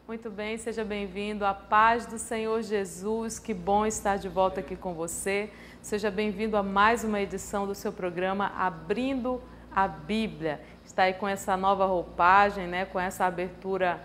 Muito bem, seja bem-vindo. A paz do Senhor Jesus, que bom estar de volta aqui com você. Seja bem-vindo a mais uma edição do seu programa Abrindo a Bíblia. Está aí com essa nova roupagem, né? Com essa abertura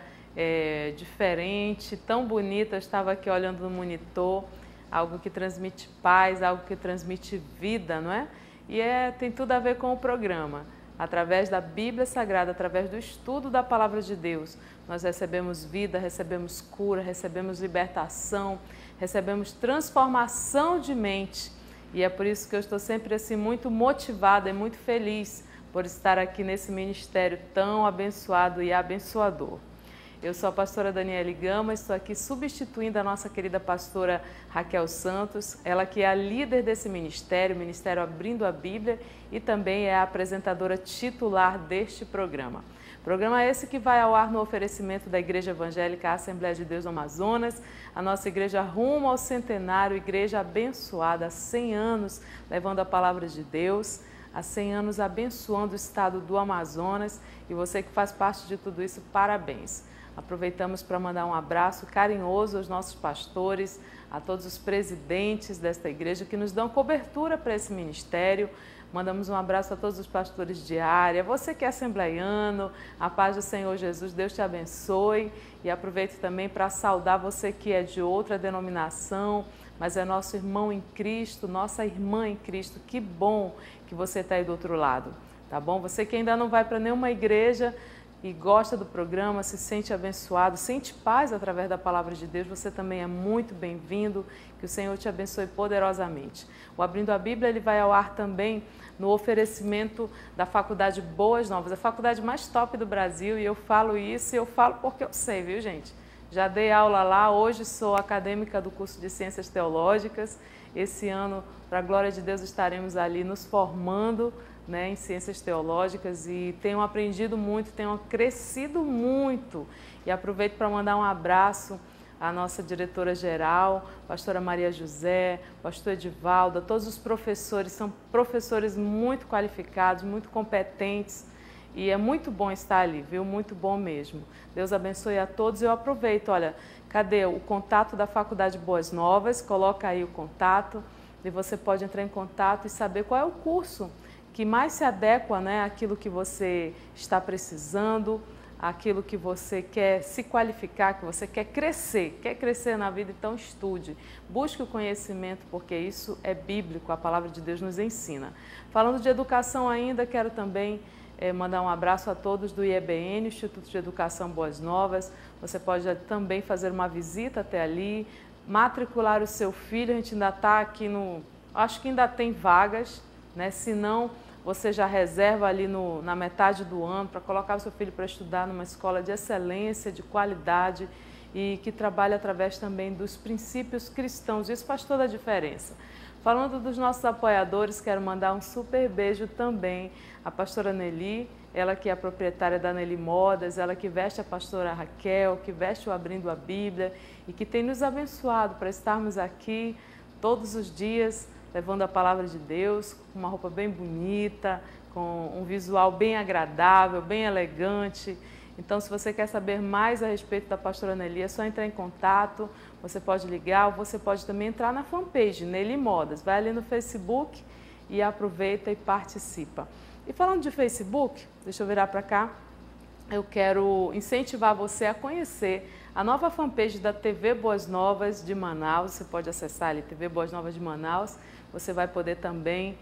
diferente, tão bonita. Eu estava aqui olhando no monitor, algo que transmite paz, algo que transmite vida, não é? E tem tudo a ver com o programa. Através da Bíblia Sagrada, através do estudo da Palavra de Deus, nós recebemos vida, recebemos cura, recebemos libertação, recebemos transformação de mente. E é por isso que eu estou sempre assim muito motivada e muito feliz por estar aqui nesse ministério tão abençoado e abençoador. Eu sou a pastora Daniele Gama, estou aqui substituindo a nossa querida pastora Raquel Santos, ela que é a líder desse ministério, o Ministério Abrindo a Bíblia, e também é a apresentadora titular deste programa. Programa esse que vai ao ar no oferecimento da Igreja Evangélica Assembleia de Deus do Amazonas, a nossa igreja rumo ao centenário, igreja abençoada há 100 anos, levando a palavra de Deus, há 100 anos abençoando o estado do Amazonas, e você que faz parte de tudo isso, parabéns. Aproveitamos para mandar um abraço carinhoso aos nossos pastores, a todos os presidentes desta igreja que nos dão cobertura para esse ministério. Mandamos um abraço a todos os pastores de área, você que é assembleiano, a paz do Senhor Jesus, Deus te abençoe. E aproveito também para saudar você que é de outra denominação, mas é nosso irmão em Cristo, nossa irmã em Cristo. Que bom que você está aí do outro lado, tá bom? Você que ainda não vai para nenhuma igreja e gosta do programa, se sente abençoado, sente paz através da palavra de Deus, você também é muito bem-vindo, que o Senhor te abençoe poderosamente. O Abrindo a Bíblia, ele vai ao ar também no oferecimento da Faculdade Boas Novas, a faculdade mais top do Brasil, e eu falo isso e eu falo porque eu sei, viu, gente? Já dei aula lá, hoje sou acadêmica do curso de Ciências Teológicas. Esse ano, para a glória de Deus, estaremos ali nos formando, né, em Ciências Teológicas, e tenho aprendido muito, tenho crescido muito. E aproveito para mandar um abraço à nossa diretora-geral, pastora Maria José, pastor Edivaldo, a todos os professores, são professores muito qualificados, muito competentes, e é muito bom estar ali, viu? Muito bom mesmo. Deus abençoe a todos. Eu aproveito, olha, cadê o contato da Faculdade Boas Novas? Coloca aí o contato e você pode entrar em contato e saber qual é o curso que mais se adequa, né, àquilo que você está precisando, àquilo que você quer se qualificar, que você quer crescer na vida, então estude. Busque o conhecimento, porque isso é bíblico, a palavra de Deus nos ensina. Falando de educação ainda, quero também mandar um abraço a todos do IEBN, Instituto de Educação Boas Novas. Você pode também fazer uma visita até ali, matricular o seu filho, a gente ainda está aqui acho que ainda tem vagas, né? Se não, você já reserva ali na metade do ano para colocar o seu filho para estudar numa escola de excelência, de qualidade e que trabalha através também dos princípios cristãos. Isso faz toda a diferença. Falando dos nossos apoiadores, quero mandar um super beijo também à pastora Nelly, ela que é a proprietária da Nelly Modas, ela que veste a pastora Raquel, que veste o Abrindo a Bíblia e que tem nos abençoado para estarmos aqui todos os dias, levando a palavra de Deus, com uma roupa bem bonita, com um visual bem agradável, bem elegante. Então, se você quer saber mais a respeito da pastora Nelly, é só entrar em contato, você pode ligar ou você pode também entrar na fanpage Nelly Modas. Vai ali no Facebook e aproveita e participa. E falando de Facebook, deixa eu virar para cá, eu quero incentivar você a conhecer a nova fanpage da TV Boas Novas de Manaus. Você pode acessar ali, TV Boas Novas de Manaus. Você vai poder também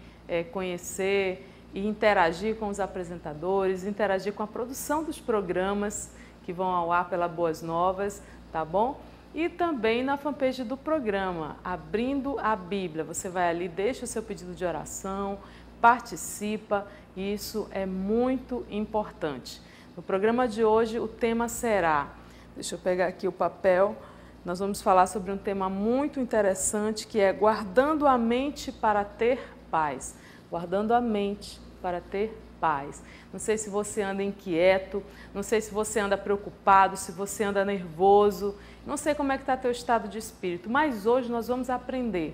conhecer e interagir com os apresentadores, interagir com a produção dos programas que vão ao ar pela Boas Novas, tá bom? E também na fanpage do programa, Abrindo a Bíblia. Você vai ali, deixa o seu pedido de oração, participa, e isso é muito importante. No programa de hoje, o tema será, deixa eu pegar aqui o papel, nós vamos falar sobre um tema muito interessante, que é guardando a mente para ter paz. Guardando a mente para ter paz. Não sei se você anda inquieto, não sei se você anda preocupado, se você anda nervoso, não sei como é que está teu estado de espírito, mas hoje nós vamos aprender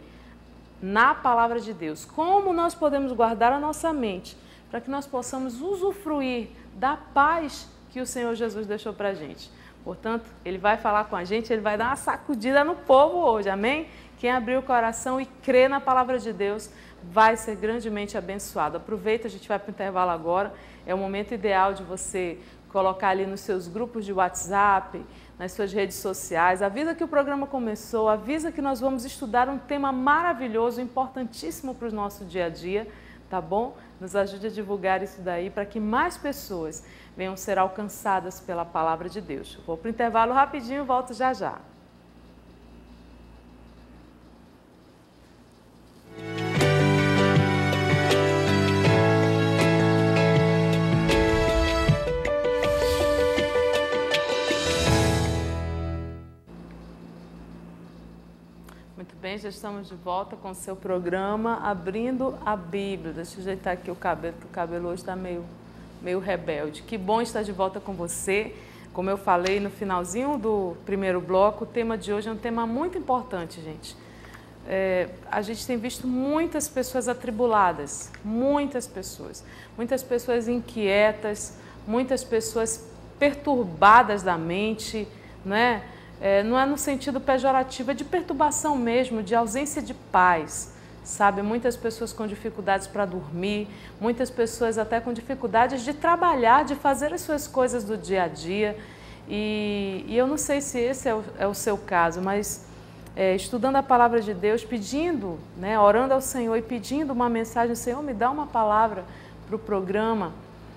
na palavra de Deus como nós podemos guardar a nossa mente para que nós possamos usufruir da paz que o Senhor Jesus deixou para a gente. Portanto, ele vai falar com a gente, ele vai dar uma sacudida no povo hoje, amém? Quem abrir o coração e crer na palavra de Deus vai ser grandemente abençoado. Aproveita, a gente vai para o intervalo agora, é o momento ideal de você colocar ali nos seus grupos de WhatsApp, nas suas redes sociais, avisa que o programa começou, avisa que nós vamos estudar um tema maravilhoso, importantíssimo para o nosso dia a dia, tá bom? Nos ajude a divulgar isso daí para que mais pessoas venham ser alcançadas pela palavra de Deus. Vou para o intervalo rapidinho e volto já já. Muito bem, já estamos de volta com o seu programa Abrindo a Bíblia. Deixa eu ajeitar aqui o cabelo, porque o cabelo hoje está meio rebelde. Que bom estar de volta com você. Como eu falei no finalzinho do primeiro bloco, o tema de hoje é um tema muito importante, gente. A gente tem visto muitas pessoas atribuladas, muitas pessoas inquietas, muitas pessoas perturbadas da mente, né? Não é no sentido pejorativo, é de perturbação mesmo, de ausência de paz, sabe? Muitas pessoas com dificuldades para dormir, muitas pessoas até com dificuldades de trabalhar, de fazer as suas coisas do dia a dia. E eu não sei se esse é o seu caso, mas estudando a palavra de Deus, pedindo, né, orando ao Senhor e pedindo uma mensagem, Senhor, me dá uma palavra para o programa.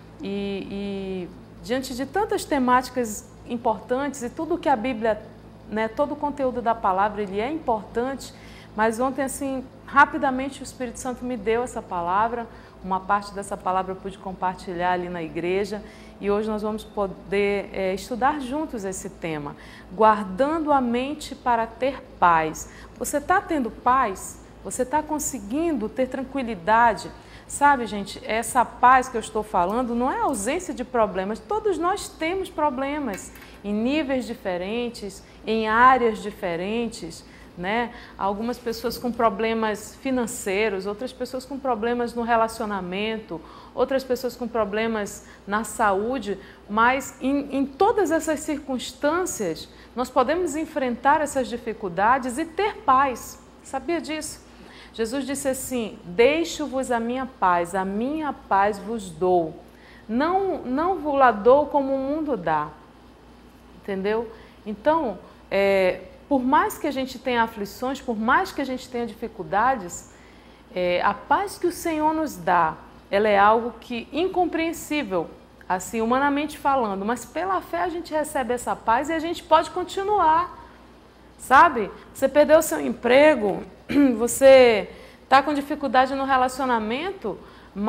E diante de tantas temáticas importantes e tudo que a Bíblia, né, todo o conteúdo da palavra, ele é importante, mas ontem, assim, rapidamente o Espírito Santo me deu essa palavra, uma parte dessa palavra eu pude compartilhar ali na igreja e hoje nós vamos poder estudar juntos esse tema, guardando a mente para ter paz. Você está tendo paz? Você está conseguindo ter tranquilidade? Sabe, gente, essa paz que eu estou falando não é ausência de problemas. Todos nós temos problemas em níveis diferentes, em áreas diferentes, né? Algumas pessoas com problemas financeiros, outras pessoas com problemas no relacionamento, outras pessoas com problemas na saúde, mas em todas essas circunstâncias nós podemos enfrentar essas dificuldades e ter paz. Sabia disso? Jesus disse assim, deixo-vos a minha paz vos dou. Não vos la dou como o mundo dá. Entendeu? Então, por mais que a gente tenha aflições, por mais que a gente tenha dificuldades, a paz que o Senhor nos dá, ela é algo que incompreensível, assim, humanamente falando, mas pela fé a gente recebe essa paz e a gente pode continuar. Sabe? Você perdeu o seu emprego, você está com dificuldade no relacionamento,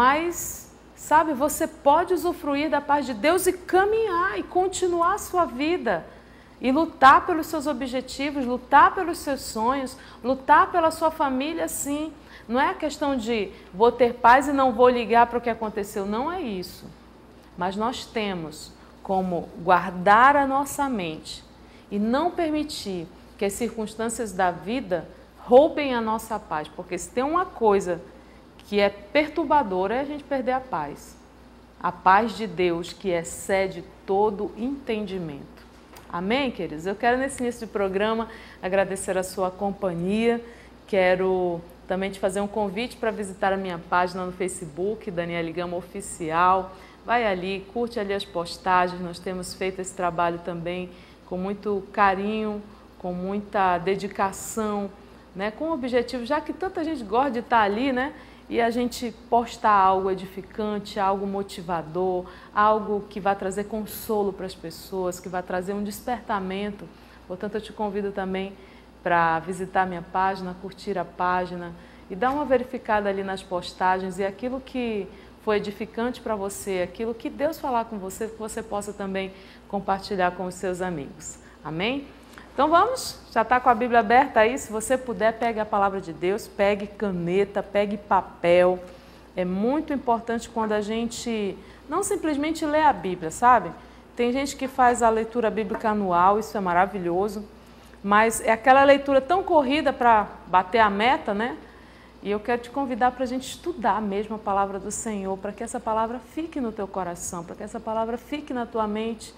mas, sabe, você pode usufruir da paz de Deus e caminhar e continuar a sua vida. E lutar pelos seus objetivos, lutar pelos seus sonhos, lutar pela sua família, sim. Não é a questão de vou ter paz e não vou ligar para o que aconteceu, não é isso. Mas nós temos como guardar a nossa mente e não permitir que as circunstâncias da vida roubem a nossa paz, porque se tem uma coisa que é perturbadora é a gente perder a paz. A paz de Deus que excede todo entendimento. Amém, queridos? Eu quero nesse início de programa agradecer a sua companhia, quero também te fazer um convite para visitar a minha página no Facebook, Daniele Gama Oficial. Vai ali, curte ali as postagens, nós temos feito esse trabalho também com muito carinho, com muita dedicação, né, com o objetivo, já que tanta gente gosta de estar ali, né, e a gente postar algo edificante, algo motivador, algo que vai trazer consolo para as pessoas, que vai trazer um despertamento. Portanto, eu te convido também para visitar minha página, curtir a página e dar uma verificada ali nas postagens e aquilo que foi edificante para você, aquilo que Deus falar com você, que você possa também compartilhar com os seus amigos. Amém? Então vamos, já está com a Bíblia aberta aí, se você puder, pegue a palavra de Deus, pegue caneta, pegue papel. É muito importante quando a gente não simplesmente lê a Bíblia, sabe? Tem gente que faz a leitura bíblica anual, isso é maravilhoso, mas é aquela leitura tão corrida para bater a meta, né? E eu quero te convidar para a gente estudar mesmo a palavra do Senhor, para que essa palavra fique no teu coração, para que essa palavra fique na tua mente,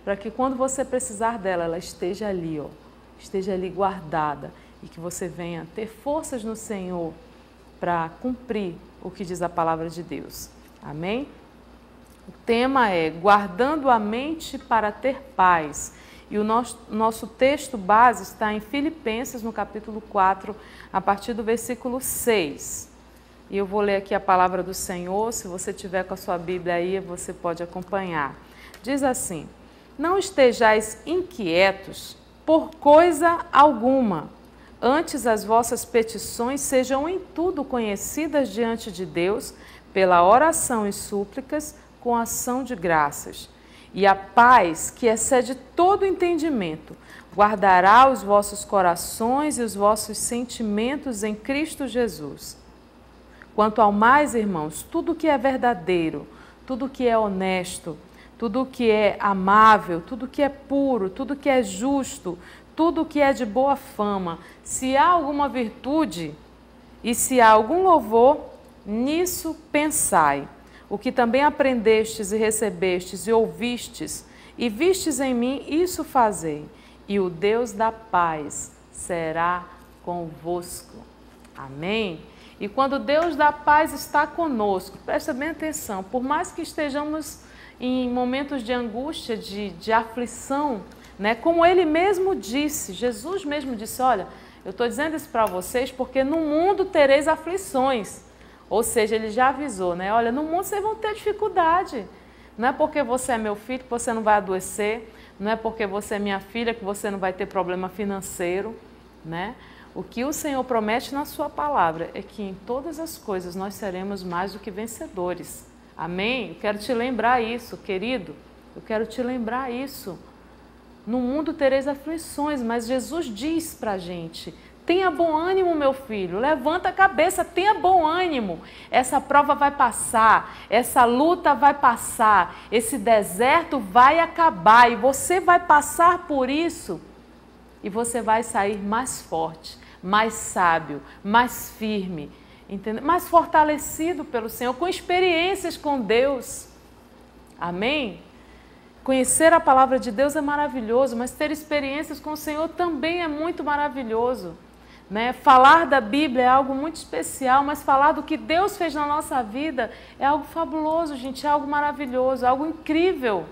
para que quando você precisar dela, ela esteja ali, ó, esteja ali guardada e que você venha ter forças no Senhor para cumprir o que diz a palavra de Deus. Amém? O tema é guardando a mente para ter paz. E o nosso texto base está em Filipenses, no capítulo 4, a partir do versículo 6. E eu vou ler aqui a palavra do Senhor. Se você tiver com a sua Bíblia aí, você pode acompanhar. Diz assim: não estejais inquietos por coisa alguma. Antes as vossas petições sejam em tudo conhecidas diante de Deus, pela oração e súplicas, com ação de graças. E a paz, que excede todo entendimento, guardará os vossos corações e os vossos sentimentos em Cristo Jesus. Quanto ao mais, irmãos, tudo que é verdadeiro, tudo que é honesto, tudo que é amável, tudo que é puro, tudo que é justo, tudo que é de boa fama, se há alguma virtude e se há algum louvor, nisso pensai. O que também aprendestes e recebestes e ouvistes e vistes em mim, isso fazei, e o Deus da paz será convosco. Amém? E quando Deus da paz está conosco, presta bem atenção, por mais que estejamos em momentos de angústia, de aflição, né? Como ele mesmo disse, Jesus mesmo disse, olha, eu estou dizendo isso para vocês porque no mundo tereis aflições. Ou seja, ele já avisou, né? Olha, no mundo vocês vão ter dificuldade. Não é porque você é meu filho que você não vai adoecer, não é porque você é minha filha que você não vai ter problema financeiro, né? O que o Senhor promete na sua palavra é que em todas as coisas nós seremos mais do que vencedores. Amém? Eu quero te lembrar isso, querido. Eu quero te lembrar isso. No mundo tereis aflições, mas Jesus diz para a gente, tenha bom ânimo, meu filho, levanta a cabeça, tenha bom ânimo. Essa prova vai passar, essa luta vai passar, esse deserto vai acabar e você vai passar por isso e você vai sair mais forte, mais sábio, mais firme, entendeu? Mais fortalecido pelo Senhor, com experiências com Deus. Amém? Conhecer a palavra de Deus é maravilhoso, mas ter experiências com o Senhor também é muito maravilhoso. Né? Falar da Bíblia é algo muito especial, mas falar do que Deus fez na nossa vida é algo fabuloso, gente, é algo maravilhoso, algo incrível.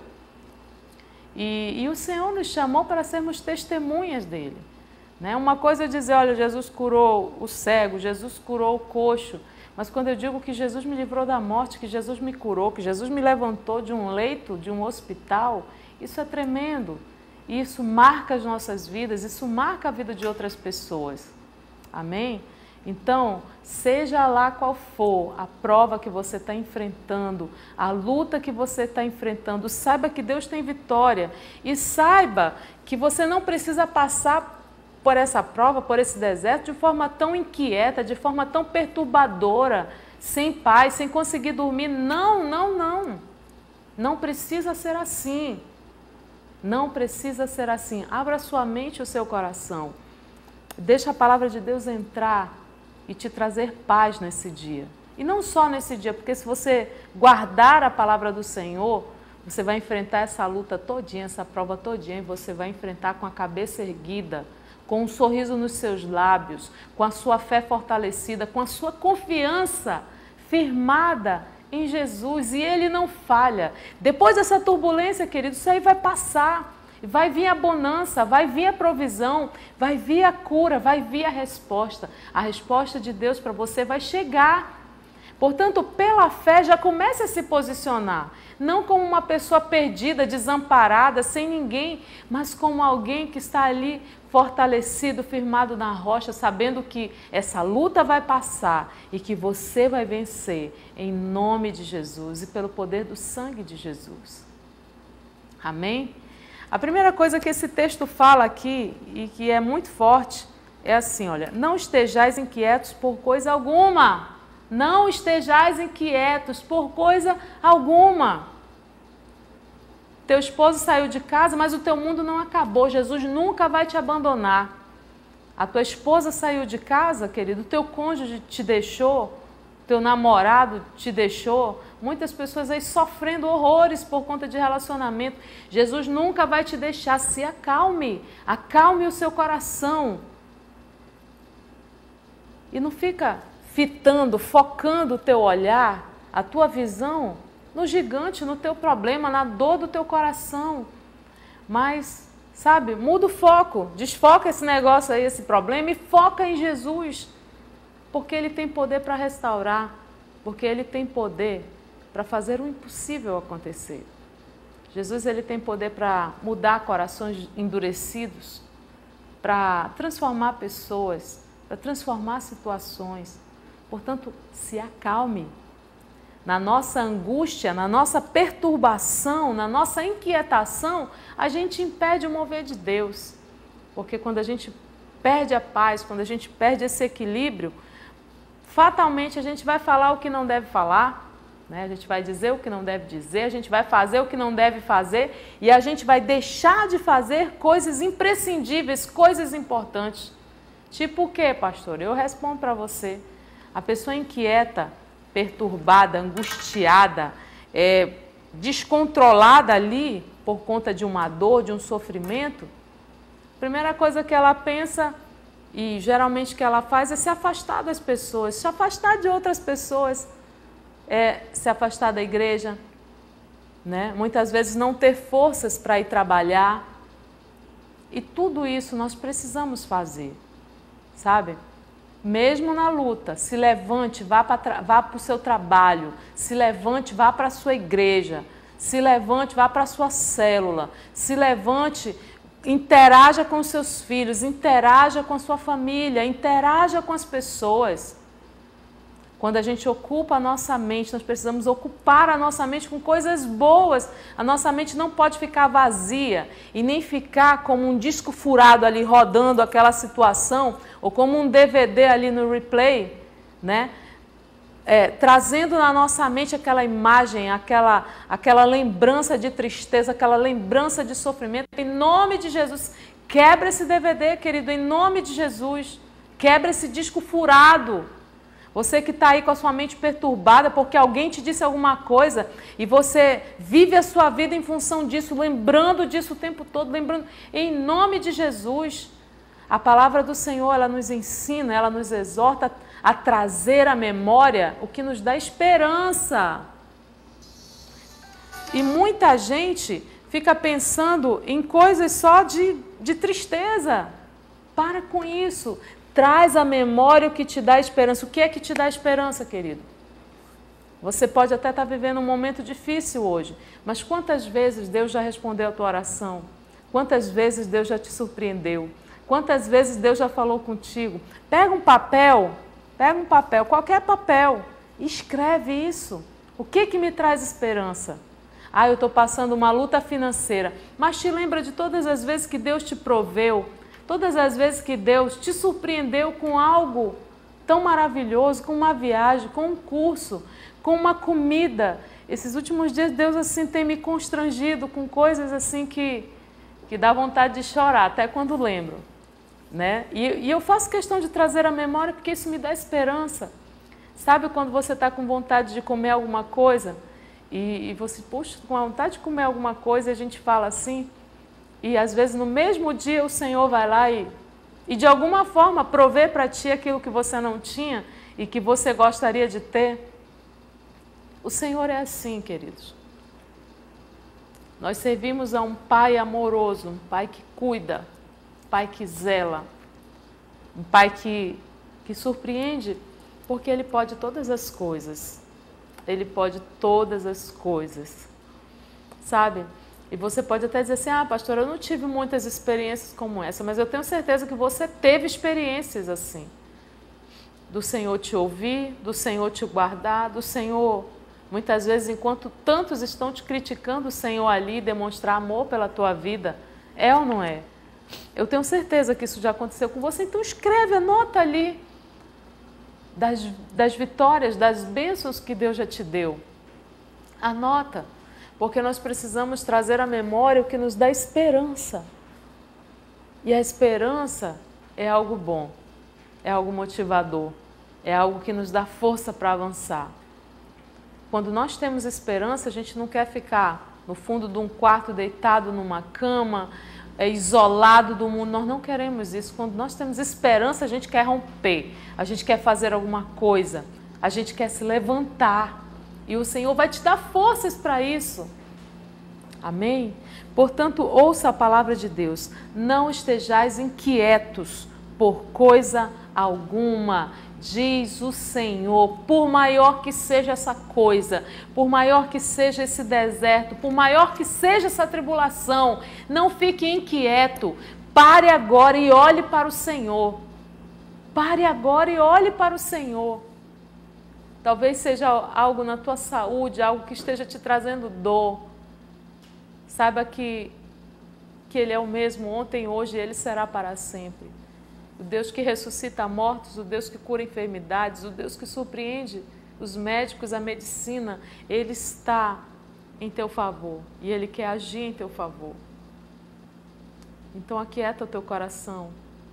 E o Senhor nos chamou para sermos testemunhas dele. Né? Uma coisa é dizer, olha, Jesus curou o cego, Jesus curou o coxo, mas quando eu digo que Jesus me livrou da morte, que Jesus me curou, que Jesus me levantou de um leito, de um hospital, isso é tremendo. Isso marca as nossas vidas, isso marca a vida de outras pessoas. Amém? Então, seja lá qual for a prova que você está enfrentando, a luta que você está enfrentando, saiba que Deus tem vitória e saiba que você não precisa passar por essa prova, por esse deserto, de forma tão inquieta, de forma tão perturbadora, sem paz, sem conseguir dormir. Não, não, não. Não precisa ser assim. Não precisa ser assim. Abra sua mente e o seu coração. Deixa a palavra de Deus entrar e te trazer paz nesse dia. E não só nesse dia, porque se você guardar a palavra do Senhor, você vai enfrentar essa luta todinha, essa prova todinha, e você vai enfrentar com a cabeça erguida, com um sorriso nos seus lábios, com a sua fé fortalecida, com a sua confiança firmada em Jesus. E Ele não falha. Depois dessa turbulência, querido, isso aí vai passar. Vai vir a bonança, vai vir a provisão, vai vir a cura, vai vir a resposta. A resposta de Deus para você vai chegar. Portanto, pela fé, já comece a se posicionar. Não como uma pessoa perdida, desamparada, sem ninguém, mas como alguém que está ali fortalecido, firmado na rocha, sabendo que essa luta vai passar e que você vai vencer em nome de Jesus e pelo poder do sangue de Jesus. Amém? A primeira coisa que esse texto fala aqui, e que é muito forte, é assim, olha, não estejais inquietos por coisa alguma. Não estejais inquietos por coisa alguma. Teu esposo saiu de casa, mas o teu mundo não acabou. Jesus nunca vai te abandonar. A tua esposa saiu de casa, querido, o teu cônjuge te deixou, teu namorado te deixou, muitas pessoas aí sofrendo horrores por conta de relacionamento. Jesus nunca vai te deixar. Se acalme, acalme o seu coração. E não fica fitando, focando o teu olhar, a tua visão no gigante, no teu problema, na dor do teu coração. Mas, sabe, muda o foco, desfoca esse negócio aí, esse problema e foca em Jesus. Porque Ele tem poder para restaurar, porque Ele tem poder para fazer o impossível acontecer. Jesus, Ele tem poder para mudar corações endurecidos, para transformar pessoas, para transformar situações. Portanto, se acalme. Na nossa angústia, na nossa perturbação, na nossa inquietação, a gente impede o mover de Deus. Porque quando a gente perde a paz, quando a gente perde esse equilíbrio, fatalmente a gente vai falar o que não deve falar, né? A gente vai dizer o que não deve dizer, a gente vai fazer o que não deve fazer e a gente vai deixar de fazer coisas imprescindíveis, coisas importantes. Tipo o quê, pastor? Eu respondo para você. A pessoa inquieta, perturbada, angustiada, descontrolada ali por conta de uma dor, de um sofrimento, a primeira coisa que ela pensa e geralmente que ela faz é se afastar das pessoas, se afastar de outras pessoas, se afastar da igreja, né? Muitas vezes não ter forças para ir trabalhar. E tudo isso nós precisamos fazer, sabe? Mesmo na luta, se levante, vá para o seu trabalho, se levante, vá para a sua igreja, se levante, vá para a sua célula, se levante, interaja com os seus filhos, interaja com a sua família, interaja com as pessoas. Quando a gente ocupa a nossa mente, nós precisamos ocupar a nossa mente com coisas boas. A nossa mente não pode ficar vazia e nem ficar como um disco furado ali rodando aquela situação, ou como um DVD ali no replay, né? Trazendo na nossa mente aquela imagem, aquela lembrança de tristeza, aquela lembrança de sofrimento. Em nome de Jesus, quebra esse DVD, querido, em nome de Jesus. Quebra esse disco furado. Você que está aí com a sua mente perturbada porque alguém te disse alguma coisa e você vive a sua vida em função disso, lembrando disso o tempo todo, lembrando, em nome de Jesus. A palavra do Senhor, ela nos ensina, ela nos exorta a trazer à memória o que nos dá esperança. E muita gente fica pensando em coisas só de tristeza. Para com isso. Traz à memória o que te dá esperança. O que é que te dá esperança, querido? Você pode até estar vivendo um momento difícil hoje, mas quantas vezes Deus já respondeu a tua oração? Quantas vezes Deus já te surpreendeu? Quantas vezes Deus já falou contigo? Pega um papel, qualquer papel, e escreve isso. O que me traz esperança? Eu estou passando uma luta financeira, mas te lembra de todas as vezes que Deus te proveu, todas as vezes que Deus te surpreendeu com algo tão maravilhoso, com uma viagem, com um curso, com uma comida. Esses últimos dias Deus assim tem me constrangido com coisas assim que dá vontade de chorar, até quando lembro, né? E eu faço questão de trazer à memória porque isso me dá esperança. Sabe quando você está com vontade de comer alguma coisa e você, puxa, com vontade de comer alguma coisa e a gente fala assim, e às vezes no mesmo dia o Senhor vai lá e de alguma forma prover para ti aquilo que você não tinha e que você gostaria de ter. O Senhor é assim, queridos. Nós servimos a um Pai amoroso, um Pai que cuida, um Pai que zela, um Pai que surpreende, porque Ele pode todas as coisas. Ele pode todas as coisas, sabe? E você pode até dizer assim, pastor, eu não tive muitas experiências como essa, mas eu tenho certeza que você teve experiências assim. Do Senhor te ouvir, do Senhor te guardar, do Senhor, muitas vezes, enquanto tantos estão te criticando, o Senhor ali demonstrar amor pela tua vida. É ou não é? Eu tenho certeza que isso já aconteceu com você, então escreve, anota ali das vitórias, das bênçãos que Deus já te deu. Anota. Porque nós precisamos trazer à memória o que nos dá esperança. E a esperança é algo bom, é algo motivador, é algo que nos dá força para avançar. quando nós temos esperança, a gente não quer ficar no fundo de um quarto, deitado numa cama, isolado do mundo. Nós não queremos isso. Quando nós temos esperança, a gente quer romper, a gente quer fazer alguma coisa, a gente quer se levantar. E o Senhor vai te dar forças para isso. Amém? Portanto, ouça a palavra de Deus. Não estejais inquietos por coisa alguma, diz o Senhor. Por maior que seja essa coisa, por maior que seja esse deserto, por maior que seja essa tribulação, não fique inquieto. Pare agora e olhe para o Senhor. Pare agora e olhe para o Senhor. Talvez seja algo na tua saúde, algo que esteja te trazendo dor. Saiba que Ele é o mesmo ontem, hoje e Ele será para sempre. O Deus que ressuscita mortos, o Deus que cura enfermidades, o Deus que surpreende os médicos, a medicina, Ele está em teu favor e Ele quer agir em teu favor. Então aquieta o teu coração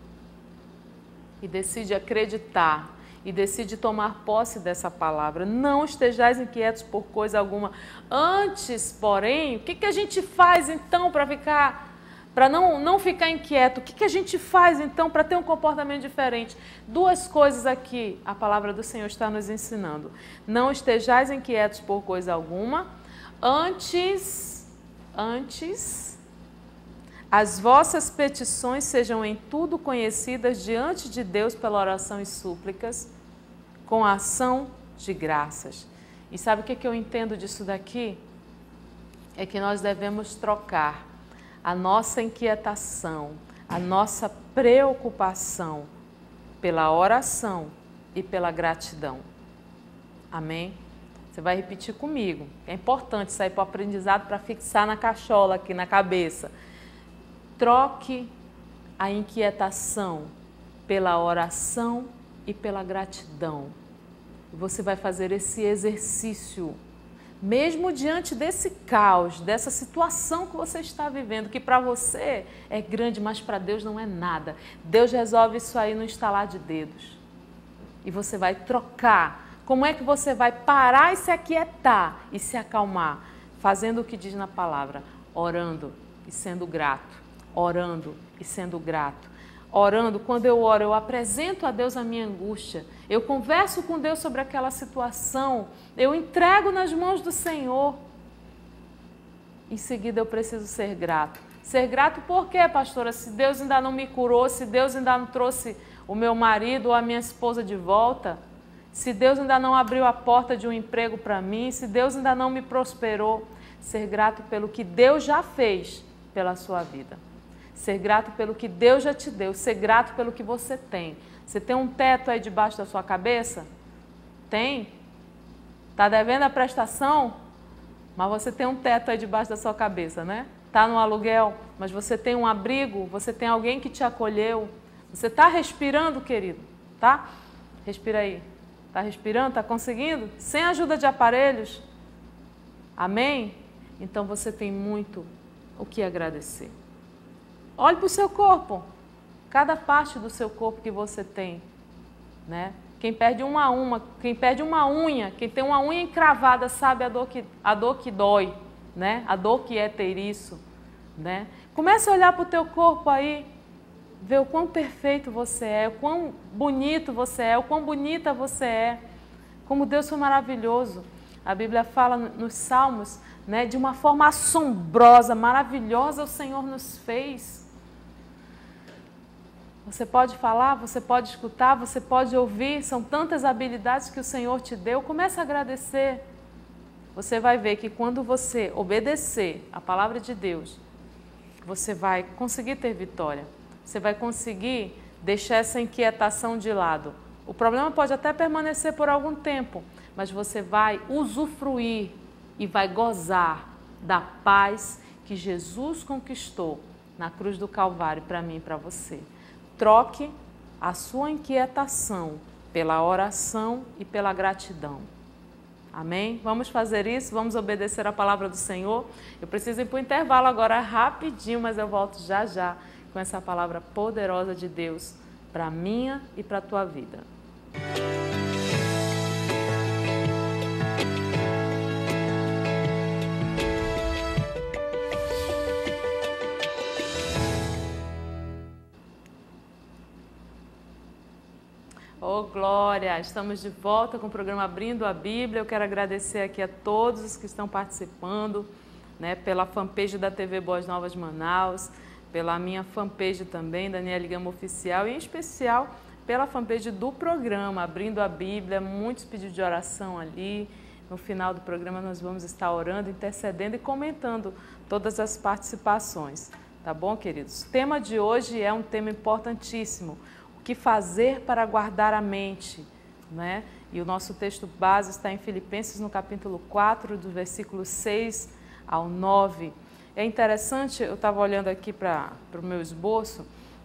e decide acreditar e decide tomar posse dessa palavra. Não estejais inquietos por coisa alguma. Antes, porém, o que a gente faz então para não ficar inquieto? O que a gente faz então para ter um comportamento diferente? Duas coisas aqui a palavra do Senhor está nos ensinando. Não estejais inquietos por coisa alguma. Antes, as vossas petições sejam em tudo conhecidas diante de Deus pela oração e súplicas, com a ação de graças. E sabe o que eu entendo disso daqui? É que nós devemos trocar a nossa inquietação, a nossa preocupação pela oração e pela gratidão. Amém? Você vai repetir comigo. É importante sair para o aprendizado para fixar na cachola aqui, na cabeça. Troque a inquietação pela oração e pela gratidão. Você vai fazer esse exercício, mesmo diante desse caos, dessa situação que você está vivendo, que para você é grande, mas para Deus não é nada. Deus resolve isso aí no estalar de dedos. E você vai trocar. Como é que você vai parar e se aquietar e se acalmar? Fazendo o que diz na palavra, orando e sendo grato. Orando e sendo grato. Orando, quando eu oro, eu apresento a Deus a minha angústia. Eu converso com Deus sobre aquela situação. Eu entrego nas mãos do Senhor. Em seguida, eu preciso ser grato. Ser grato por quê, pastora? Se Deus ainda não me curou, se Deus ainda não trouxe o meu marido ou a minha esposa de volta, se Deus ainda não abriu a porta de um emprego para mim, se Deus ainda não me prosperou, ser grato pelo que Deus já fez pela sua vida. Ser grato pelo que Deus já te deu. Ser grato pelo que você tem. Você tem um teto aí debaixo da sua cabeça? Tem? Está devendo a prestação? Mas você tem um teto aí debaixo da sua cabeça, né? Está no aluguel, mas você tem um abrigo, você tem alguém que te acolheu. Você está respirando, querido? Tá? Respira aí. Está respirando? Está conseguindo? Sem ajuda de aparelhos? Amém? Então você tem muito o que agradecer. Olhe para o seu corpo, cada parte do seu corpo que você tem, né? Quem perde uma unha, quem tem uma unha encravada sabe a dor que dói, né? A dor que é ter isso, né? Comece a olhar para o teu corpo aí, ver o quão perfeito você é, o quão bonito você é, o quão bonita você é, como Deus foi maravilhoso. A Bíblia fala nos Salmos, né, de uma forma assombrosa, maravilhosa o Senhor nos fez. Você pode falar, você pode escutar, você pode ouvir, são tantas habilidades que o Senhor te deu. Comece a agradecer. Você vai ver que quando você obedecer a palavra de Deus, você vai conseguir ter vitória. Você vai conseguir deixar essa inquietação de lado. O problema pode até permanecer por algum tempo, mas você vai usufruir e vai gozar da paz que Jesus conquistou na cruz do Calvário para mim e para você. Troque a sua inquietação pela oração e pela gratidão. Amém? Vamos fazer isso? Vamos obedecer a palavra do Senhor? Eu preciso ir para o intervalo agora rapidinho, mas eu volto já já com essa palavra poderosa de Deus para a minha e para a tua vida. Oh, glória! Estamos de volta com o programa Abrindo a Bíblia. Eu quero agradecer aqui a todos os que estão participando, né, pela fanpage da TV Boas Novas Manaus, pela minha fanpage também, Daniele Gama Oficial, e em especial pela fanpage do programa Abrindo a Bíblia. Muitos pedidos de oração ali. No final do programa nós vamos estar orando, intercedendo e comentando todas as participações. Tá bom, queridos? O tema de hoje é um tema importantíssimo. O que fazer para guardar a mente, né? E o nosso texto base está em Filipenses, no capítulo 4, do versículo 6 ao 9. É interessante, eu estava olhando aqui para o meu esboço,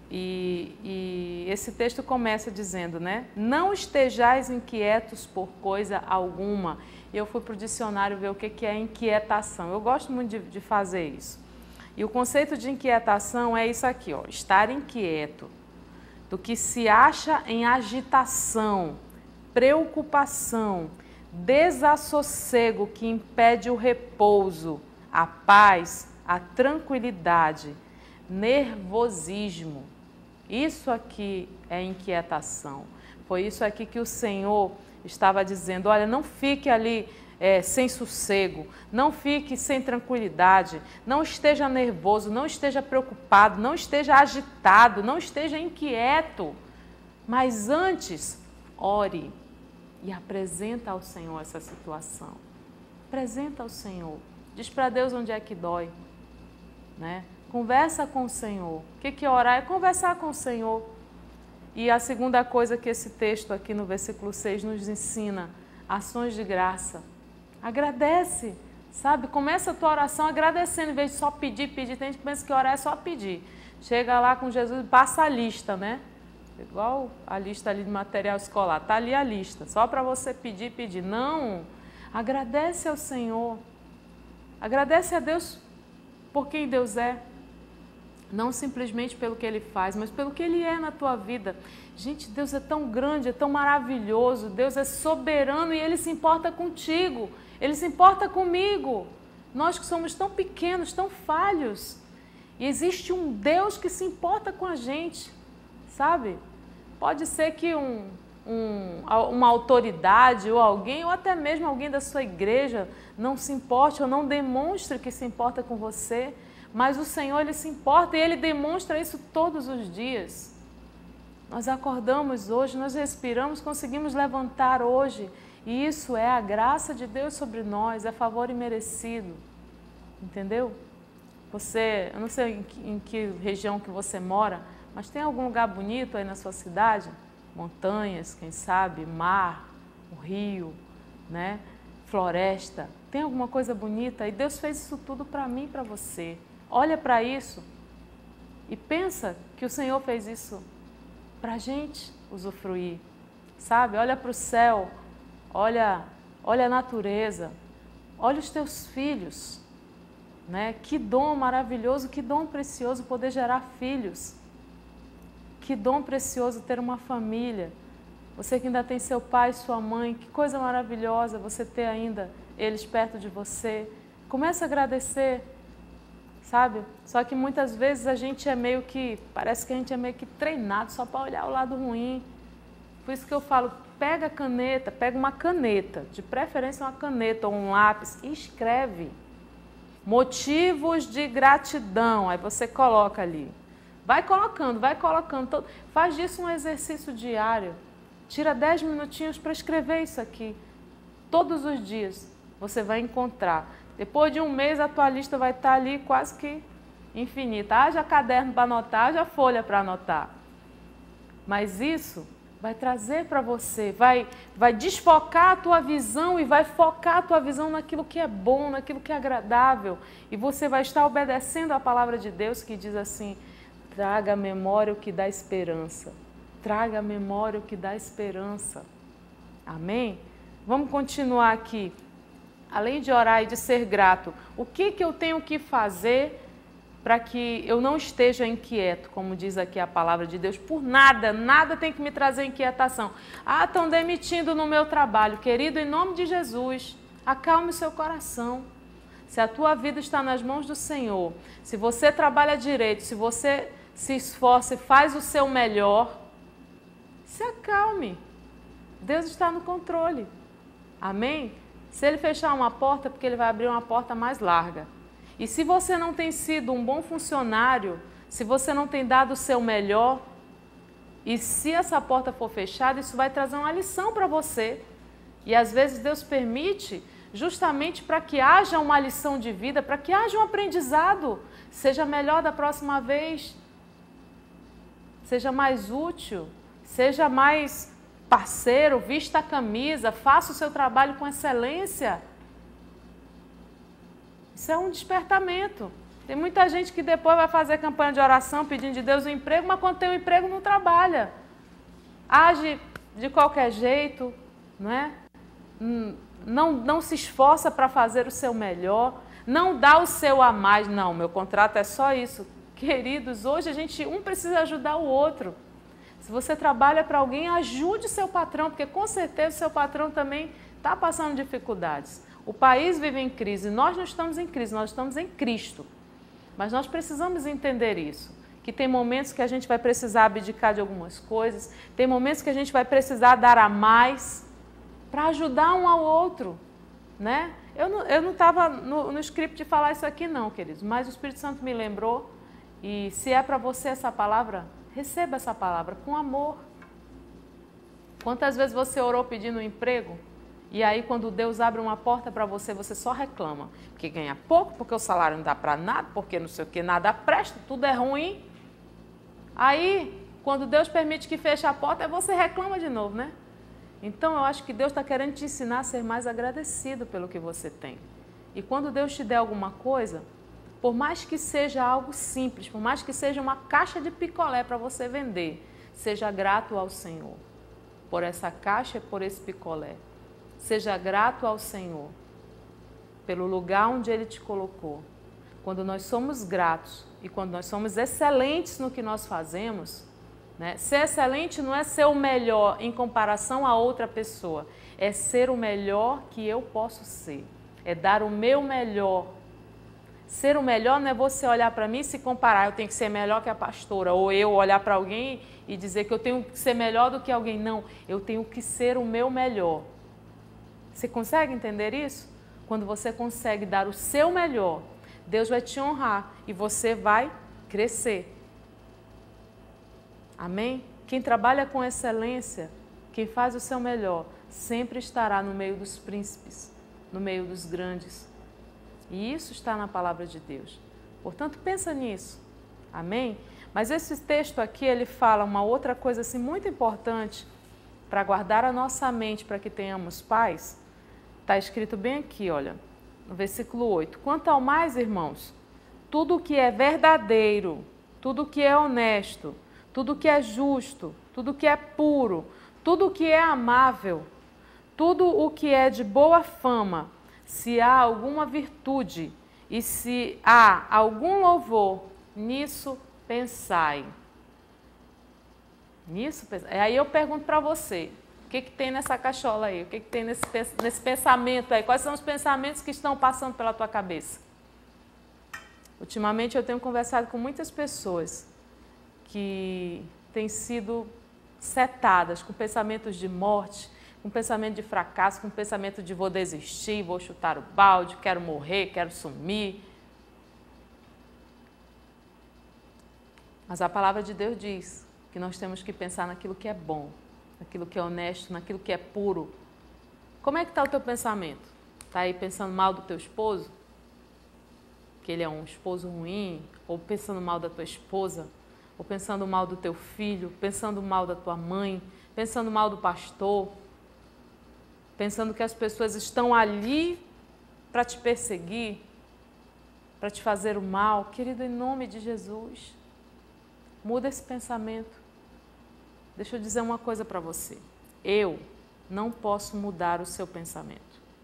e esse texto começa dizendo, né? Não estejais inquietos por coisa alguma. E eu fui para o dicionário ver o que é inquietação. Eu gosto muito de fazer isso. E o conceito de inquietação é isso aqui, ó, estar inquieto, do que se acha em agitação, preocupação, desassossego que impede o repouso, a paz, a tranquilidade, nervosismo. Isso aqui é inquietação. Foi isso aqui que o Senhor estava dizendo, olha, não fique ali sem sossego, não fique sem tranquilidade, não esteja nervoso, não esteja preocupado, não esteja agitado, não esteja inquieto, mas antes ore e apresenta ao Senhor essa situação. Apresenta ao Senhor, diz para Deus onde é que dói, né? Conversa com o Senhor. O que é orar? É conversar com o Senhor. E a segunda coisa que esse texto aqui no versículo 6 nos ensina, ações de graça. Agradece, sabe? Começa a tua oração agradecendo, em vez de só pedir. Tem gente que pensa que orar é só pedir. Chega lá com Jesus e passa a lista, né? Igual a lista ali de material escolar. Está ali a lista, só para você pedir. Não, agradece ao Senhor. Agradece a Deus por quem Deus é. Não simplesmente pelo que Ele faz, mas pelo que Ele é na tua vida. Gente, Deus é tão grande, é tão maravilhoso, Deus é soberano e Ele se importa contigo, Ele se importa comigo. Nós que somos tão pequenos, tão falhos, e existe um Deus que se importa com a gente, sabe? Pode ser que uma autoridade ou alguém, ou até mesmo alguém da sua igreja, não se importe ou não demonstre que se importa com você, mas o Senhor, Ele se importa e Ele demonstra isso todos os dias. Nós acordamos hoje, nós respiramos, conseguimos levantar hoje. E isso é a graça de Deus sobre nós, é favor imerecido. Entendeu? Eu não sei em que região que você mora, mas tem algum lugar bonito aí na sua cidade? Montanhas, quem sabe, mar, o rio, né? Floresta. Tem alguma coisa bonita? E Deus fez isso tudo para mim e para você. Olha para isso e pensa que o Senhor fez isso para a gente usufruir, sabe? Olha para o céu, olha a natureza, olha os teus filhos, né? Que dom maravilhoso, que dom precioso poder gerar filhos, que dom precioso ter uma família. Você que ainda tem seu pai, sua mãe, que coisa maravilhosa você ter ainda eles perto de você. Comece a agradecer. Sabe? Só que muitas vezes a gente parece que a gente é meio que treinado só para olhar o lado ruim. Por isso que eu falo, pega uma caneta, de preferência uma caneta ou um lápis, e escreve motivos de gratidão, aí você coloca ali. Vai colocando, faz disso um exercício diário. Tira 10 minutinhos para escrever isso aqui. Todos os dias você vai encontrar. Depois de um mês, a tua lista vai estar ali quase que infinita. Haja caderno para anotar, haja folha para anotar. Mas isso vai trazer para você, vai desfocar a tua visão e vai focar a tua visão naquilo que é bom, naquilo que é agradável. E você vai estar obedecendo a palavra de Deus que diz assim, traga à memória o que dá esperança. Traga à memória o que dá esperança. Amém? Vamos continuar aqui. Além de orar e de ser grato, o que eu tenho que fazer para que eu não esteja inquieto, como diz aqui a palavra de Deus, por nada tem que me trazer inquietação. Estão demitindo no meu trabalho. Querido, em nome de Jesus, acalme o seu coração. Se a tua vida está nas mãos do Senhor, se você trabalha direito, se você se esforça e faz o seu melhor, se acalme. Deus está no controle. Amém? Se Ele fechar uma porta, é porque Ele vai abrir uma porta mais larga. E se você não tem sido um bom funcionário, se você não tem dado o seu melhor, e se essa porta for fechada, isso vai trazer uma lição para você. E às vezes Deus permite justamente para que haja uma lição de vida, para que haja um aprendizado, seja melhor da próxima vez, seja mais útil, seja mais parceiro, vista a camisa, faça o seu trabalho com excelência. Isso é um despertamento. Tem muita gente que depois vai fazer campanha de oração pedindo de Deus um emprego, mas quando tem um emprego não trabalha. Age de qualquer jeito, não é? Não se esforça para fazer o seu melhor, não dá o seu a mais. Não, meu contrato é só isso. Queridos, hoje um precisa ajudar o outro. Se você trabalha para alguém, ajude o seu patrão, porque com certeza o seu patrão também está passando dificuldades. O país vive em crise, nós não estamos em crise, nós estamos em Cristo. Mas nós precisamos entender isso, que tem momentos que a gente vai precisar abdicar de algumas coisas, tem momentos que a gente vai precisar dar a mais para ajudar um ao outro, né? Eu não estava no script de falar isso aqui não, queridos, mas o Espírito Santo me lembrou, e se é para você essa palavra, receba essa palavra com amor. Quantas vezes você orou pedindo um emprego? E aí quando Deus abre uma porta para você, você só reclama. Porque ganha pouco, porque o salário não dá para nada, porque não sei o que, nada presta, tudo é ruim. Aí, quando Deus permite que feche a porta, você reclama de novo, né? Então eu acho que Deus está querendo te ensinar a ser mais agradecido pelo que você tem. E quando Deus te der alguma coisa, por mais que seja algo simples, por mais que seja uma caixa de picolé para você vender, seja grato ao Senhor por essa caixa e por esse picolé. Seja grato ao Senhor pelo lugar onde Ele te colocou. Quando nós somos gratos e quando nós somos excelentes no que nós fazemos, né? Ser excelente não é ser o melhor em comparação a outra pessoa, é ser o melhor que eu posso ser, é dar o meu melhor. Ser o melhor não é você olhar para mim e se comparar, eu tenho que ser melhor que a pastora, ou eu olhar para alguém e dizer que eu tenho que ser melhor do que alguém. Não, eu tenho que ser o meu melhor. Você consegue entender isso? Quando você consegue dar o seu melhor, Deus vai te honrar e você vai crescer. Amém? Quem trabalha com excelência, quem faz o seu melhor, sempre estará no meio dos príncipes, no meio dos grandes. E isso está na palavra de Deus. Portanto, pensa nisso. Amém? Mas esse texto aqui, ele fala uma outra coisa assim muito importante para guardar a nossa mente, para que tenhamos paz. Está escrito bem aqui, olha, no versículo 8. Quanto ao mais, irmãos, tudo o que é verdadeiro, tudo o que é honesto, tudo o que é justo, tudo o que é puro, tudo o que é amável, tudo o que é de boa fama, se há alguma virtude e se há algum louvor, nisso pensai. Nisso pensai. Aí eu pergunto para você, o que tem nessa cachola aí? O que tem nesse pensamento aí? Quais são os pensamentos que estão passando pela tua cabeça? Ultimamente eu tenho conversado com muitas pessoas que têm sido setadas com pensamentos de morte, com pensamento de fracasso, com pensamento de vou desistir, vou chutar o balde, quero morrer, quero sumir. Mas a palavra de Deus diz que nós temos que pensar naquilo que é bom, naquilo que é honesto, naquilo que é puro. Como é que está o teu pensamento? Está aí pensando mal do teu esposo? Que ele é um esposo ruim? Ou pensando mal da tua esposa? Ou pensando mal do teu filho? Pensando mal da tua mãe? Pensando mal do pastor? Pensando que as pessoas estão ali para te perseguir? Para te fazer o mal? Querido, em nome de Jesus, muda esse pensamento. Deixa eu dizer uma coisa para você. Eu não posso mudar o seu pensamento.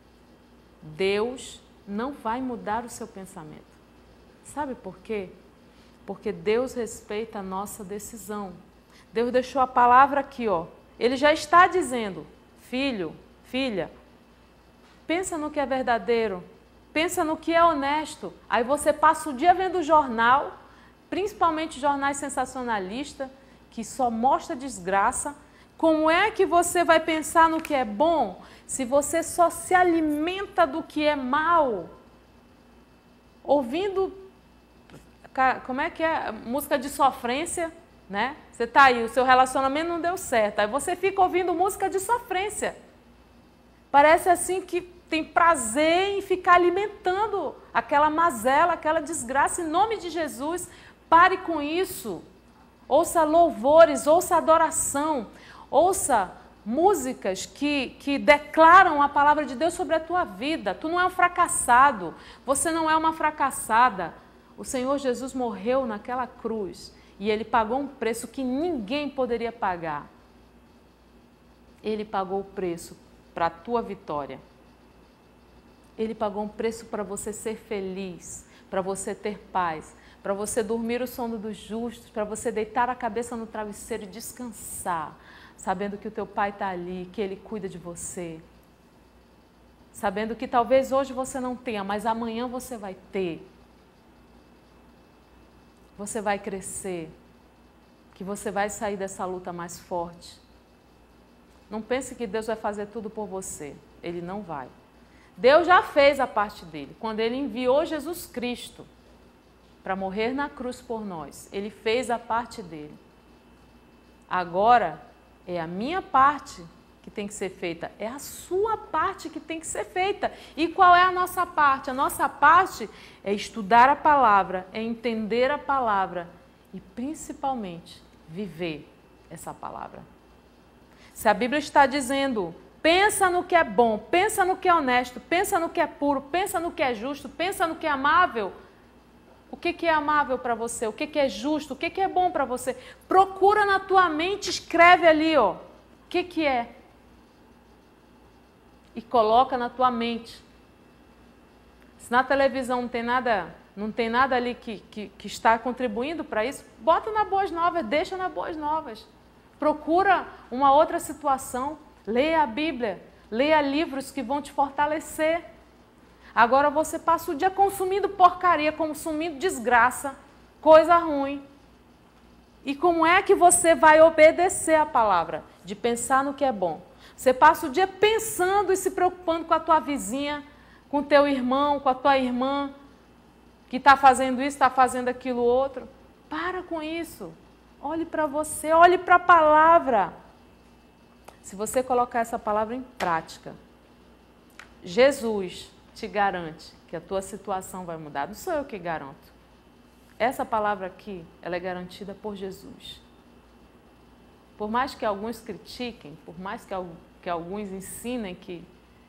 Deus não vai mudar o seu pensamento. Sabe por quê? Porque Deus respeita a nossa decisão. Deus deixou a palavra aqui, ó. Ele já está dizendo, filho, filha, pensa no que é verdadeiro, pensa no que é honesto. Aí você passa o dia vendo o jornal, principalmente jornais sensacionalistas, que só mostra desgraça, Como é que você vai pensar no que é bom se você só se alimenta do que é mal? Ouvindo, como é que é? Música de sofrência, né? Você está aí, o seu relacionamento não deu certo, aí você fica ouvindo música de sofrência. Parece assim que tem prazer em ficar alimentando aquela mazela, aquela desgraça. Em nome de Jesus, pare com isso. Ouça louvores, ouça adoração, ouça músicas que declaram a palavra de Deus sobre a tua vida. Tu não é um fracassado, você não é uma fracassada. O Senhor Jesus morreu naquela cruz e Ele pagou um preço que ninguém poderia pagar. Ele pagou o preço para a tua vitória. Ele pagou um preço para você ser feliz, para você ter paz, para você dormir o sono dos justos, para você deitar a cabeça no travesseiro e descansar, sabendo que o teu Pai está ali, que Ele cuida de você. Sabendo que talvez hoje você não tenha, mas amanhã você vai ter. Você vai crescer, que você vai sair dessa luta mais forte. Não pense que Deus vai fazer tudo por você. Ele não vai. Deus já fez a parte dele. Quando Ele enviou Jesus Cristo para morrer na cruz por nós, Ele fez a parte dele. Agora é a minha parte que tem que ser feita. É a sua parte que tem que ser feita. E qual é a nossa parte? A nossa parte é estudar a palavra, é entender a palavra e principalmente viver essa palavra. Se a Bíblia está dizendo, pensa no que é bom, pensa no que é honesto, pensa no que é puro, pensa no que é justo, pensa no que é amável. O que é amável para você? O que é justo? O que é bom para você? Procura na tua mente, escreve ali, ó, o que é. E coloca na tua mente. Se na televisão não tem nada ali que está contribuindo para isso, bota na Boas Novas, deixa na Boas Novas. Procura uma outra situação, leia a Bíblia, leia livros que vão te fortalecer. Agora você passa o dia consumindo porcaria, consumindo desgraça, coisa ruim. E como é que você vai obedecer a palavra? De pensar no que é bom. Você passa o dia pensando e se preocupando com a tua vizinha, com o teu irmão, com a tua irmã, que está fazendo isso, está fazendo aquilo outro. Para com isso. Olhe para você, olhe para a palavra. Se você colocar essa palavra em prática, Jesus te garante que a tua situação vai mudar. Não sou eu que garanto. Essa palavra aqui, ela é garantida por Jesus. Por mais que alguns critiquem, por mais que alguns ensinem que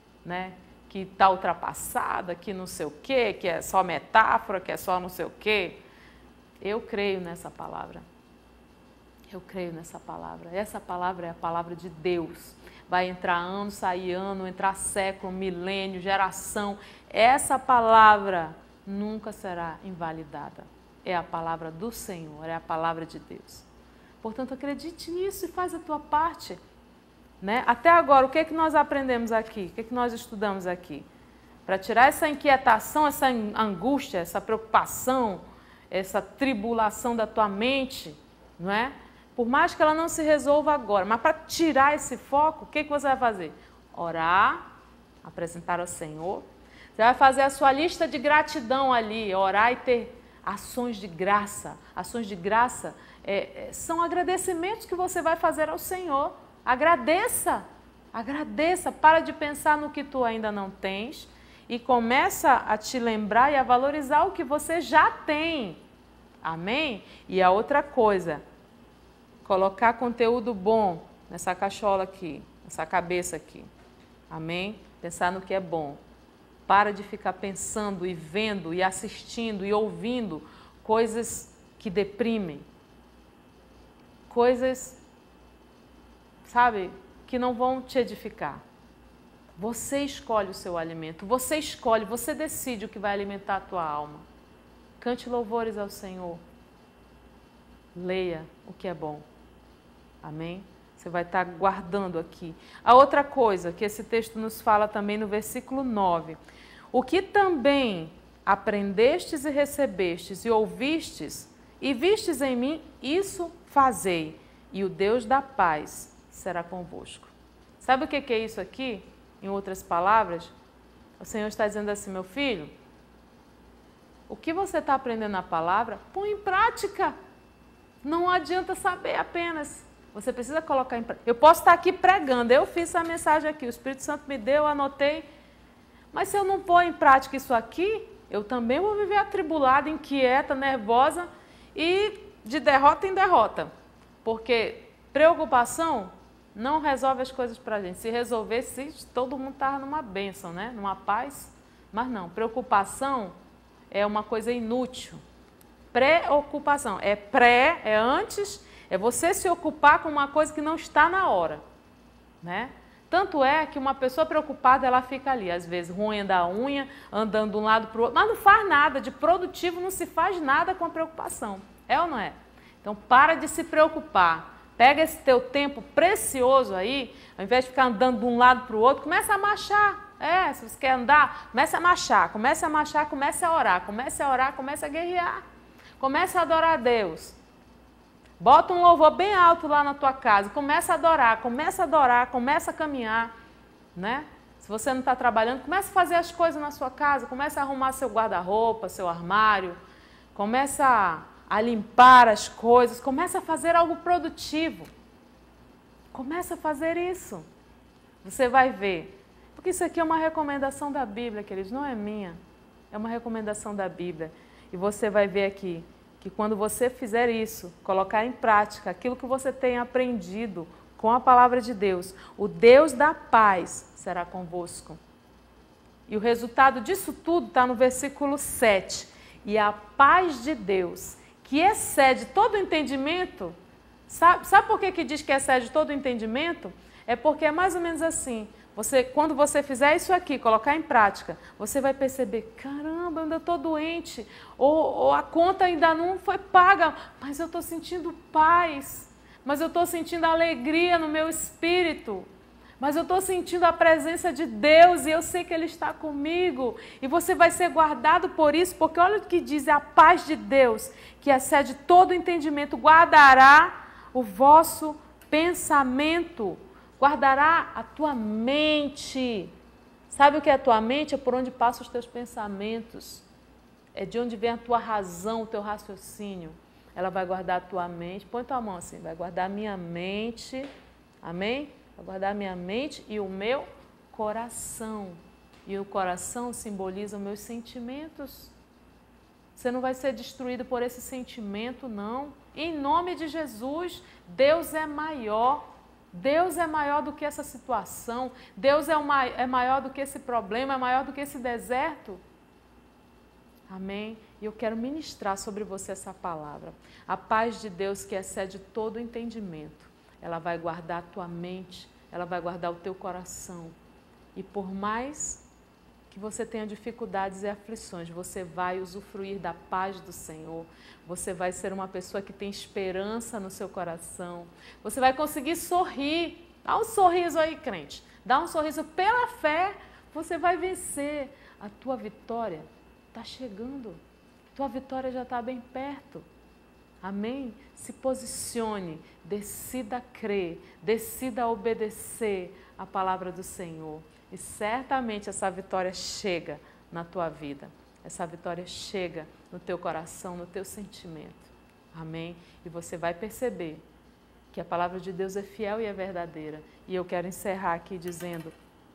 está ultrapassada, que não sei o quê, que é só metáfora, que é só não sei o quê, eu creio nessa palavra. Eu creio nessa palavra. Essa palavra é a palavra de Deus. Vai entrar ano, sair ano, entrar século, milênio, geração. Essa palavra nunca será invalidada. É a palavra do Senhor, é a palavra de Deus. Portanto, acredite nisso e faz a tua parte. Né? Até agora, o que é que nós aprendemos aqui? O que é que nós estudamos aqui? Para tirar essa inquietação, essa angústia, essa preocupação, essa tribulação da tua mente, não é? Por mais que ela não se resolva agora, mas para tirar esse foco, o que você vai fazer? Orar, apresentar ao Senhor. Você vai fazer a sua lista de gratidão ali, orar e ter ações de graça. Ações de graça são agradecimentos que você vai fazer ao Senhor. Agradeça, agradeça. Para de pensar no que tu ainda não tens e começa a te lembrar e a valorizar o que você já tem. Amém? E a outra coisa, colocar conteúdo bom nessa cachola aqui, nessa cabeça aqui. Amém? Pensar no que é bom. Para de ficar pensando e vendo e assistindo e ouvindo coisas que deprimem. Coisas, sabe, que não vão te edificar. Você escolhe o seu alimento. Você escolhe, você decide o que vai alimentar a tua alma. Cante louvores ao Senhor. Leia o que é bom. Amém? Você vai estar guardando aqui. A outra coisa que esse texto nos fala também no versículo 9. O que também aprendestes e recebestes e ouvistes e vistes em mim, isso fazei. E o Deus da paz será convosco. Sabe o que é isso aqui? Em outras palavras, o Senhor está dizendo assim, meu filho, o que você está aprendendo na palavra, põe em prática. Não adianta saber apenas. Você precisa colocar em prática. Eu posso estar aqui pregando, eu fiz essa mensagem aqui, o Espírito Santo me deu, eu anotei. Mas se eu não pôr em prática isso aqui, eu também vou viver atribulada, inquieta, nervosa e de derrota em derrota. Porque preocupação não resolve as coisas para a gente. Se resolvesse, todo mundo estava numa bênção, né? Numa paz. Mas não, preocupação é uma coisa inútil. Preocupação é antes, é você se ocupar com uma coisa que não está na hora, né? Tanto é que uma pessoa preocupada, ela fica ali, às vezes, roendo a unha, andando de um lado para o outro, mas não faz nada, de produtivo não se faz nada com a preocupação. É ou não é? Então, para de se preocupar. Pega esse teu tempo precioso aí, ao invés de ficar andando de um lado para o outro, começa a marchar. Se você quer andar, comece a marchar, comece a orar, comece a guerrear. Comece a adorar a Deus. Bota um louvor bem alto lá na tua casa, começa a adorar, começa a caminhar, né? Se você não está trabalhando, comece a fazer as coisas na sua casa, comece a arrumar seu guarda-roupa, seu armário, comece a limpar as coisas, comece a fazer algo produtivo. Comece a fazer isso. Você vai ver. Porque isso aqui é uma recomendação da Bíblia, queridos, não é minha. É uma recomendação da Bíblia. E você vai ver aqui que quando você fizer isso, colocar em prática aquilo que você tem aprendido com a palavra de Deus, o Deus da paz será convosco. E o resultado disso tudo está no versículo 7. E a paz de Deus, que excede todo o entendimento, sabe por que diz que excede todo o entendimento? É porque é mais ou menos assim. Quando você fizer isso aqui, colocar em prática, você vai perceber, caramba, eu ainda estou doente, ou a conta ainda não foi paga, mas eu estou sentindo paz, mas eu estou sentindo alegria no meu espírito, mas eu estou sentindo a presença de Deus e eu sei que Ele está comigo. E você vai ser guardado por isso, porque olha o que diz, a paz de Deus, que excede todo entendimento, guardará o vosso pensamento. Guardará a tua mente. Sabe o que é a tua mente? É por onde passam os teus pensamentos. É de onde vem a tua razão, o teu raciocínio. Ela vai guardar a tua mente. Põe tua mão assim. Vai guardar a minha mente. Amém? Vai guardar a minha mente e o meu coração. E o coração simboliza os meus sentimentos. Você não vai ser destruído por esse sentimento, não. Em nome de Jesus, Deus é maior. Deus é maior do que essa situação, Deus é maior do que esse problema, é maior do que esse deserto. Amém? E eu quero ministrar sobre você essa palavra. A paz de Deus que excede todo o entendimento, ela vai guardar a tua mente, ela vai guardar o teu coração. E por mais que você tenha dificuldades e aflições, você vai usufruir da paz do Senhor. Você vai ser uma pessoa que tem esperança no seu coração. Você vai conseguir sorrir. Dá um sorriso aí, crente. Dá um sorriso pela fé. Você vai vencer. A tua vitória está chegando. Tua vitória já está bem perto. Amém? Se posicione. Decida crer. Decida obedecer a palavra do Senhor. E certamente essa vitória chega na tua vida. Essa vitória chega no teu coração, no teu sentimento. Amém? E você vai perceber que a palavra de Deus é fiel e é verdadeira. E eu quero encerrar aqui dizendo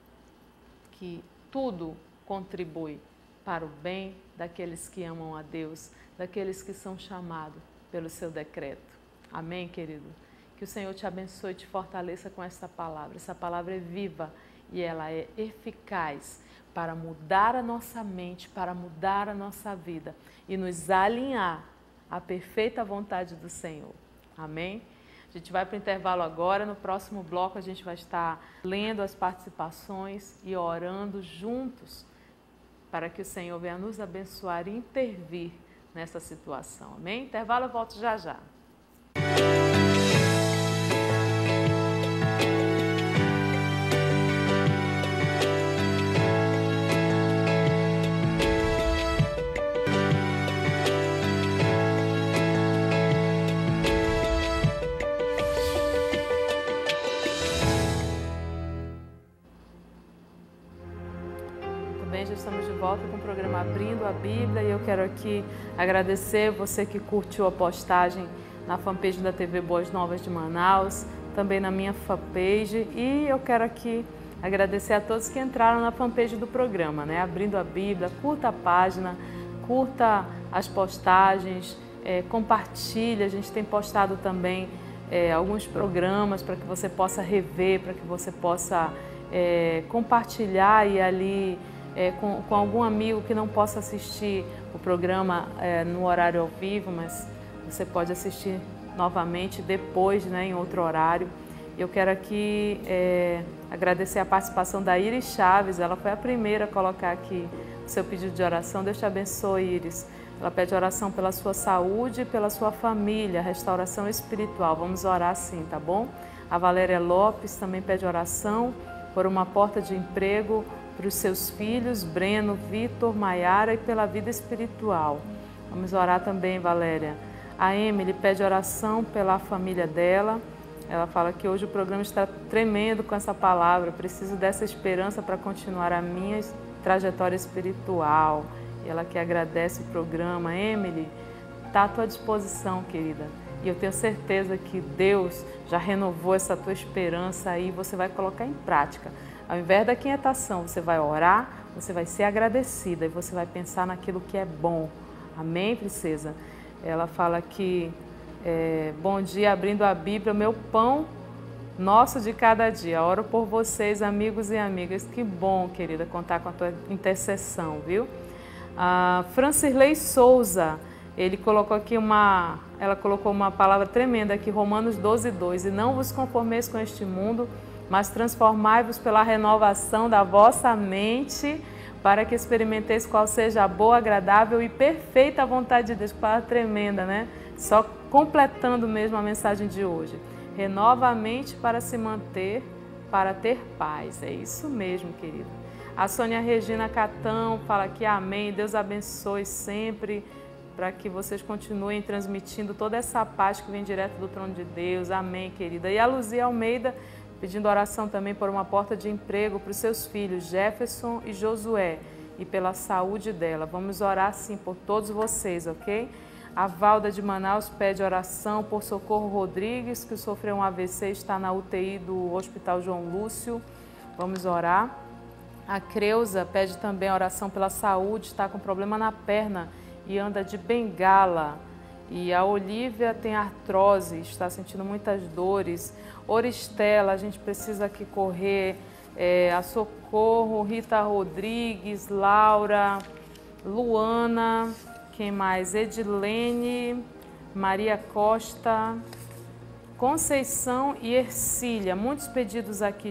que tudo contribui para o bem daqueles que amam a Deus, daqueles que são chamados pelo seu decreto. Amém, querido? Que o Senhor te abençoe e te fortaleça com essa palavra. Essa palavra é viva e ela é eficaz para mudar a nossa mente, para mudar a nossa vida e nos alinhar à perfeita vontade do Senhor. Amém? A gente vai para o intervalo agora. No próximo bloco a gente vai estar lendo as participações e orando juntos para que o Senhor venha nos abençoar e intervir nessa situação. Amém? Intervalo, eu volto já já. volta com o programa Abrindo a Bíblia e eu quero aqui agradecer você que curtiu a postagem na fanpage da TV Boas Novas de Manaus, também na minha fanpage, e eu quero aqui agradecer a todos que entraram na fanpage do programa, né? Abrindo a Bíblia, curta a página, curta as postagens, compartilha, a gente tem postado também alguns programas para que você possa rever, para que você possa compartilhar e ali com algum amigo que não possa assistir o programa no horário ao vivo, mas você pode assistir novamente depois, né, em outro horário. Eu quero aqui agradecer a participação da Iris Chaves, ela foi a primeira a colocar aqui o seu pedido de oração. Deus te abençoe, Iris. Ela pede oração pela sua saúde e pela sua família, restauração espiritual. Vamos orar sim, tá bom? A Valéria Lopes também pede oração por uma porta de emprego para os seus filhos, Breno, Vitor, Maiara, e pela vida espiritual. Vamos orar também, Valéria. A Emily pede oração pela família dela. Ela fala que hoje o programa está tremendo com essa palavra. Preciso dessa esperança para continuar a minha trajetória espiritual. E ela que agradece o programa. Emily, está à tua disposição, querida. E eu tenho certeza que Deus já renovou essa tua esperança aí, você vai colocar em prática. Ao invés da quietação, você vai orar, você vai ser agradecida e você vai pensar naquilo que é bom. Amém, princesa? Ela fala que, bom dia, abrindo a Bíblia, meu pão nosso de cada dia. Oro por vocês, amigos e amigas. Que bom, querida, contar com a tua intercessão, viu? A Francirlei Souza, ela colocou uma palavra tremenda aqui, Romanos 12:2. E não vos conformeis com este mundo, mas transformai-vos pela renovação da vossa mente, para que experimenteis qual seja a boa, agradável e perfeita vontade de Deus. Que palavra tremenda, né? Só completando mesmo a mensagem de hoje. Renova a mente para se manter, para ter paz. É isso mesmo, querida. A Sônia Regina Catão fala aqui, amém. Deus abençoe sempre, para que vocês continuem transmitindo toda essa paz que vem direto do trono de Deus. Amém, querida. E a Luzia Almeida pedindo oração também por uma porta de emprego para os seus filhos, Jefferson e Josué, e pela saúde dela. Vamos orar sim por todos vocês, ok? A Valda de Manaus pede oração por Socorro Rodrigues, que sofreu um AVC e está na UTI do Hospital João Lúcio. Vamos orar. A Creuza pede também oração pela saúde, está com problema na perna e anda de bengala. E a Olívia tem artrose, está sentindo muitas dores. Oristela, a gente precisa aqui correr. A Socorro, Rita Rodrigues, Laura, Luana, quem mais? Edilene, Maria Costa, Conceição e Ercília. Muitos pedidos aqui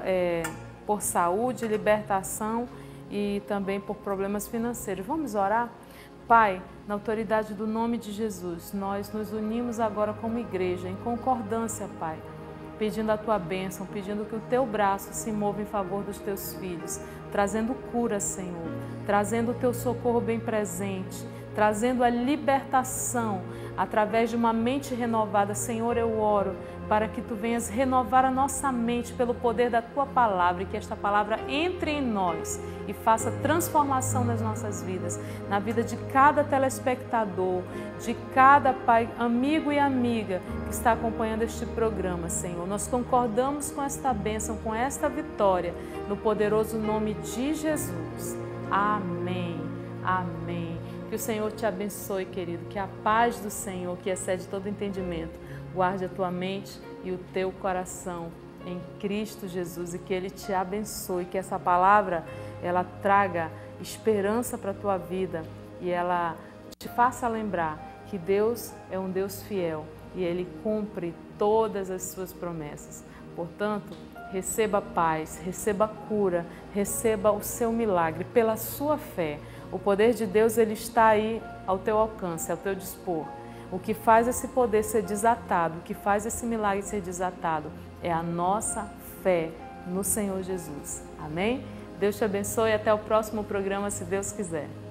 por saúde, libertação e também por problemas financeiros. Vamos orar? Pai, na autoridade do nome de Jesus, nós nos unimos agora como igreja, em concordância, Pai, pedindo a Tua bênção, pedindo que o Teu braço se mova em favor dos Teus filhos, trazendo cura, Senhor, trazendo o Teu socorro bem presente, trazendo a libertação através de uma mente renovada. Senhor, eu oro para que Tu venhas renovar a nossa mente pelo poder da Tua palavra e que esta palavra entre em nós e faça transformação nas nossas vidas, na vida de cada telespectador, de cada pai, amigo e amiga que está acompanhando este programa, Senhor. Nós concordamos com esta bênção, com esta vitória, no poderoso nome de Jesus. Amém. Amém. Que o Senhor te abençoe, querido, que a paz do Senhor, que excede todo entendimento, guarde a tua mente e o teu coração em Cristo Jesus e que Ele te abençoe, que essa palavra ela traga esperança para a tua vida e ela te faça lembrar que Deus é um Deus fiel e Ele cumpre todas as suas promessas. Portanto, receba paz, receba cura, receba o seu milagre pela sua fé. O poder de Deus ele está aí ao teu alcance, ao teu dispor. O que faz esse poder ser desatado, o que faz esse milagre ser desatado é a nossa fé no Senhor Jesus. Amém? Deus te abençoe e até o próximo programa, se Deus quiser.